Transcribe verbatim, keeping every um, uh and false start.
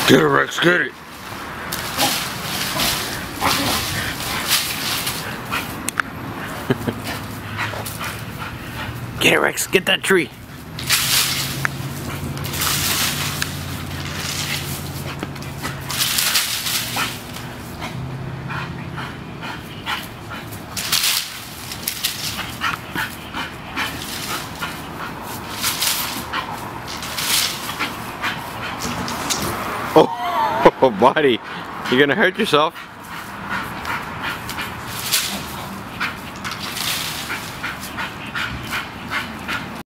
Get it, Rex, get it. Get it, Rex, get that tree. Oh, buddy, you're gonna hurt yourself.